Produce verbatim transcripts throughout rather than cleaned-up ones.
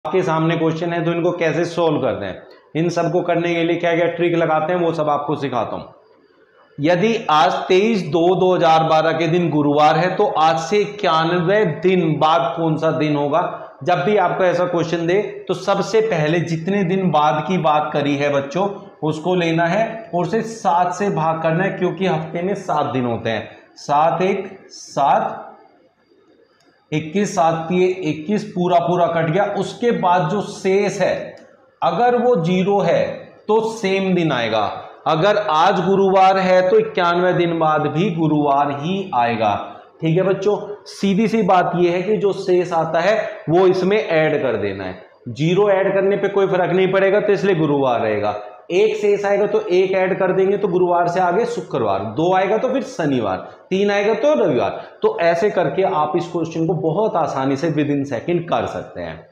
आपके सामने क्वेश्चन है तो इनको कैसे सोल्व करते हैं, इन सबको करने के लिए क्या क्या ट्रिक लगाते हैं वो सब आपको सिखाता हूं। यदि आज तेईस दो दो हजार बारह के दिन गुरुवार है तो आज से इक्यानवे दिन बाद कौन सा दिन होगा। जब भी आपको ऐसा क्वेश्चन दे तो सबसे पहले जितने दिन बाद की बात करी है बच्चों उसको लेना है और उसे सात से भाग करना है, क्योंकि हफ्ते में सात दिन होते हैं। सात एक सात, इक्कीस सात ये इक्कीस, पूरा पूरा कट गया। उसके बाद जो शेष है अगर वो जीरो है तो सेम दिन आएगा। अगर आज गुरुवार है तो इक्यानवे दिन बाद भी गुरुवार ही आएगा। ठीक है बच्चों, सीधी सी बात ये है कि जो शेष आता है वो इसमें ऐड कर देना है। जीरो ऐड करने पे कोई फर्क नहीं पड़ेगा तो इसलिए गुरुवार रहेगा। एक शेष आएगा तो एक ऐड कर देंगे तो गुरुवार से आगे शुक्रवार, दो आएगा तो फिर शनिवार, तीन आएगा तो रविवार। तो ऐसे करके आप इस क्वेश्चन को बहुत आसानी से विद इन सेकेंड कर सकते हैं।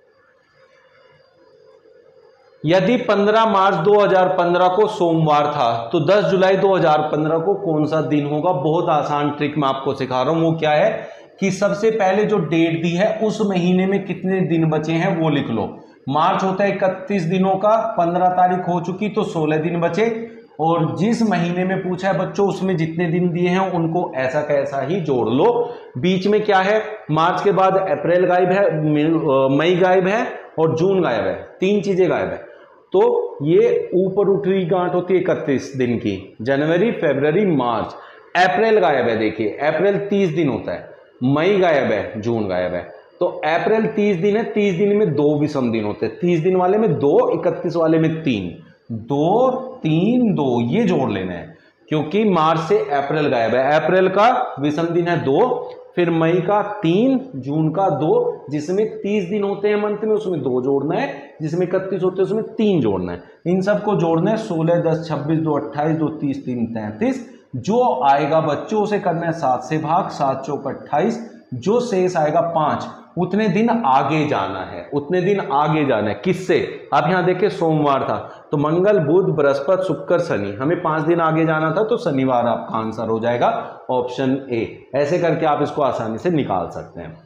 यदि पंद्रह मार्च दो हज़ार पंद्रह को सोमवार था तो दस जुलाई दो हज़ार पंद्रह को कौन सा दिन होगा। बहुत आसान ट्रिक मैं आपको सिखा रहा हूं। वो क्या है कि सबसे पहले जो डेट दी है उस महीने में कितने दिन बचे हैं वो लिख लो। मार्च होता है इकतीस दिनों का, पंद्रह तारीख हो चुकी तो सोलह दिन बचे, और जिस महीने में पूछा है बच्चों उसमें जितने दिन दिए हैं उनको ऐसा कैसा ही जोड़ लो। बीच में क्या है, मार्च के बाद अप्रैल गायब है, मई गायब है और जून गायब है, तीन चीजें गायब है। तो ये ऊपर उठी हुई गांठ होती है इकतीस दिन की, जनवरी फरवरी मार्च। अप्रैल गायब है, देखिए अप्रैल तीस दिन होता है, मई गायब है, जून गायब है। तो अप्रैल तीस दिन है, तीस दिन में दो विषम दिन होते हैं, तीस दिन वाले में दो, इकतीस वाले में तीन, दो तीन दो ये जोड़ लेना है, क्योंकि मार्च से अप्रैल गायब है। अप्रैल का विषम दिन है दो, फिर मई का तीन, जून का दो, जिसमें तीस दिन होते हैं मंथ में उसमें दो जोड़ना है, जिसमें इकतीस होते हैं उसमें तीन जोड़ना है। इन सबको जोड़ना है, सोलह दस छब्बीस दो अट्ठाईस दो तीस तीन तैंतीस। जो आएगा बच्चों उसे करना है सात से भाग, सात चौक अट्ठाईस। जो शेष आएगा पांच, उतने दिन आगे जाना है, उतने दिन आगे जाना है। किससे, आप यहां देखिए सोमवार था तो मंगल बुध बृहस्पति शुक्र शनि, हमें पांच दिन आगे जाना था तो शनिवार आपका आंसर हो जाएगा ऑप्शन ए। ऐसे करके आप इसको आसानी से निकाल सकते हैं।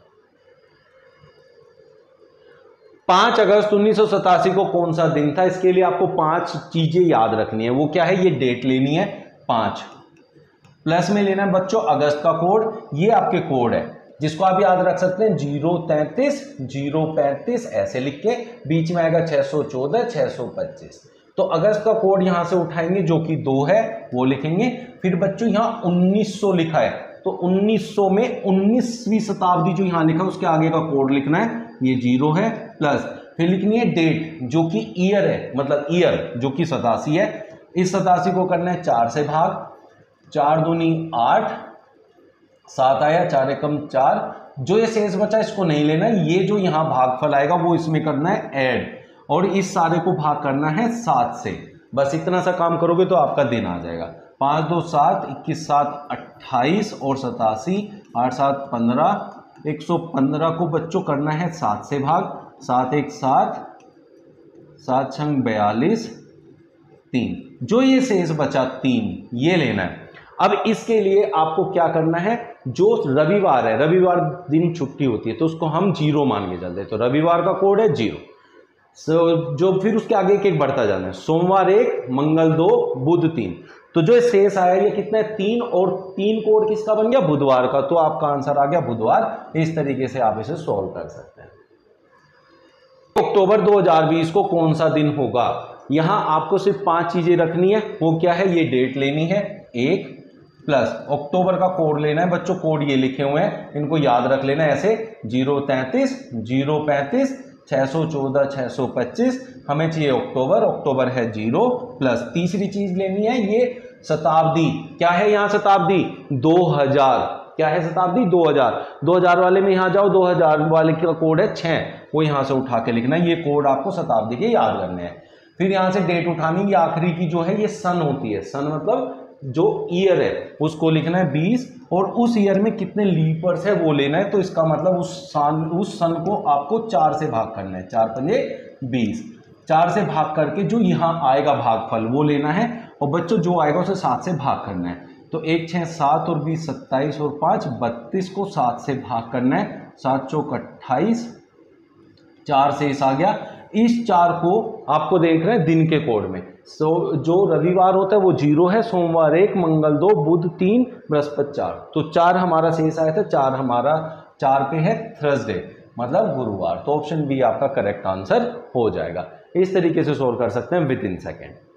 पांच अगस्त उन्नीस सौ सतासी को कौन सा दिन था, इसके लिए आपको पांच चीजें याद रखनी है। वो क्या है, ये डेट लेनी है पांच, प्लस में लेना है बच्चों अगस्त का कोड, ये आपके कोड है जिसको आप याद रख सकते हैं जीरो तैंतीस जीरो पैंतीस, ऐसे लिख के बीच में आएगा छह सौ चौदह छह सौ पच्चीस। तो अगस्त का कोड यहां से उठाएंगे जो कि दो है वो लिखेंगे। फिर बच्चों यहां उन्नीस सौ लिखा है तो उन्नीस सौ में उन्नीसवीं शताब्दी जो यहां लिखा है उसके आगे का कोड लिखना है, ये जीरो है, प्लस फिर लिखनी है डेट जो कि ईयर है, मतलब ईयर जो कि सतासी है। इस सतासी को करना है चार से भाग, चार दूनी आठ, सात आया, चार एकम चार। जो ये शेष बचा इसको नहीं लेना, ये जो यहां भागफल आएगा वो इसमें करना है ऐड, और इस सारे को भाग करना है सात से। बस इतना सा काम करोगे तो आपका दिन आ जाएगा। पाँच दो सात, इक्कीस सात अट्ठाईस और सतासी, आठ सात पंद्रह, एक सौ पंद्रह को बच्चों करना है सात से भाग, सात एक सात, सात छंग बयालीस, तीन। जो ये शेष बचा तीन ये लेना है। अब इसके लिए आपको क्या करना है, जो रविवार है, रविवार दिन छुट्टी होती है तो उसको हम जीरो मान के चलते हैं, तो रविवार का कोड है जीरो। सो जो फिर उसके आगे एक एक बढ़ता जाना है, सोमवार एक, मंगल दो, बुध तीन। तो जो शेष आया ये कितना है, तीन, और तीन कोड किसका बन गया, बुधवार का। तो आपका आंसर आ गया बुधवार। इस तरीके से आप इसे सॉल्व कर सकते हैं। अक्टूबर दो हज़ार बीस को कौन सा दिन होगा, यहां आपको सिर्फ पांच चीजें रखनी है। वो क्या है, ये डेट लेनी है एक, प्लस अक्टूबर का कोड लेना है बच्चों, कोड ये लिखे हुए हैं इनको याद रख लेना है ऐसे, जीरो तैंतीस जीरो पैंतीस, छह सौ चौदह छह सौ पच्चीस। हमें चाहिए अक्टूबर, अक्टूबर है जीरो, प्लस तीसरी चीज लेनी है ये शताब्दी। क्या है यहाँ शताब्दी, दो हज़ार। क्या है शताब्दी, दो हज़ार। दो हज़ार वाले में यहां जाओ, दो हज़ार वाले का कोड है छह, वो यहां से उठा के लिखना है। ये कोड आपको शताब्दी के याद करने हैं। फिर यहां से डेट उठानी, ये आखिरी की जो है ये सन होती है, सन मतलब जो ईयर है उसको लिखना है बीस, और उस ईयर में कितने लीपर्स है वो लेना है। तो इसका मतलब उस सन उस सन को आपको चार से भाग करना है, चार पंजे बीस, चार से भाग करके जो यहाँ आएगा भागफल वो लेना है, और बच्चों जो आएगा उसे सात से भाग करना है। तो एक छः सात और बीस सत्ताईस और पाँच बत्तीस को सात से भाग करना है, सात चौक अट्ठाईस, चार शेष आ गया। इस चार को आपको देख रहे हैं दिन के कोड में। सो जो रविवार होता है वो जीरो है, सोमवार एक, मंगल दो, बुध तीन, बृहस्पति चार। तो चार हमारा शेष आया था, चार हमारा चार पे है थर्सडे मतलब गुरुवार। तो ऑप्शन बी आपका करेक्ट आंसर हो जाएगा। इस तरीके से सोल्व कर सकते हैं विद इन सेकेंड।